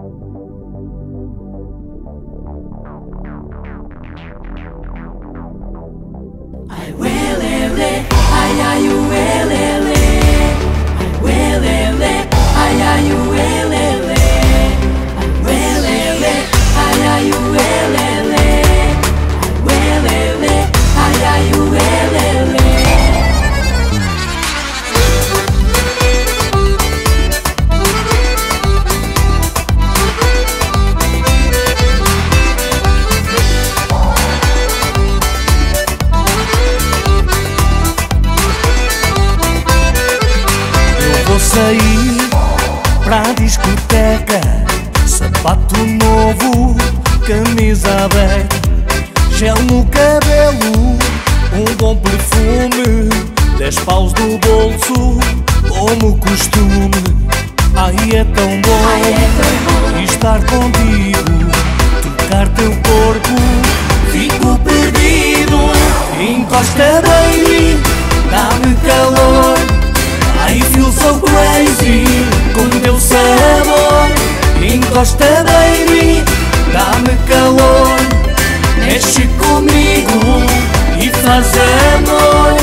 Saí pra discoteca, sapato novo, camisa aberta, gel no cabelo, um bom perfume, 10 paus no bolso, como costume. Ai é tão bom estar contigo, tocar teu corpo, fico perdido. Encosta baby, dá-me calor, I feel so crazy com teu sabor. Encosta baby, dá-me calor, mexe comigo e faz amor.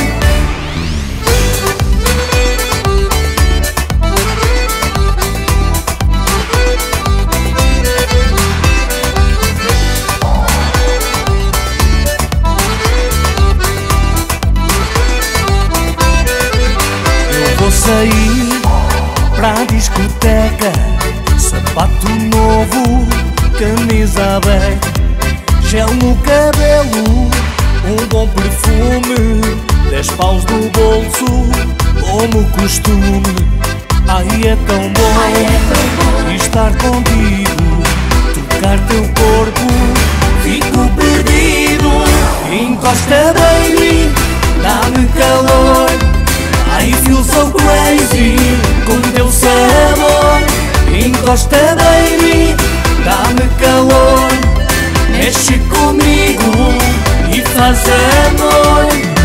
Saí pra discoteca, sapato novo, camisa aberta, gel no cabelo, um bom perfume, 10 paus no bolso, como costume. Ai é tão bom estar contigo, tocar teu corpo, fico perdido. Encosta baby, dá-me calor, I feel so crazy com teu sabor. Encosta baby, dá-me calor, mexe comigo e faz amor.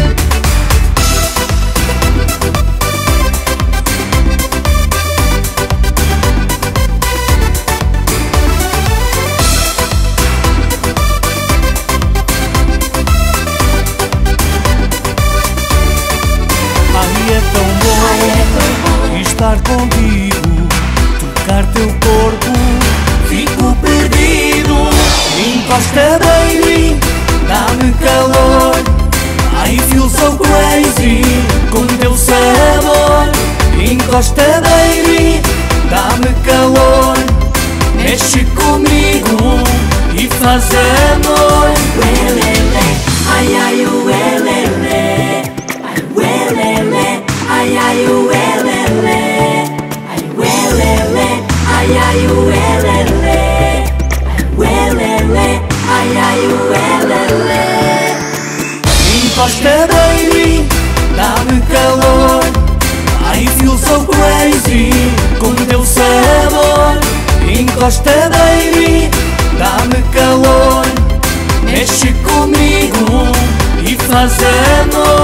Estar contigo, tocar teu corpo, fico perdido. Encosta baby, dá-me calor, I feel so crazy com teu sabor. Encosta baby, dá-me calor, mexe comigo e faz amor. Uelele, ai ai uelele, ai uelele, ai ai uelele, ai uelele, ai ai uelele, ai uelele, ai ai uelele. Encosta baby, dá-me calor, I feel so crazy com teu sabor. Encosta baby, dá-me calor, mexe comigo e faz amor.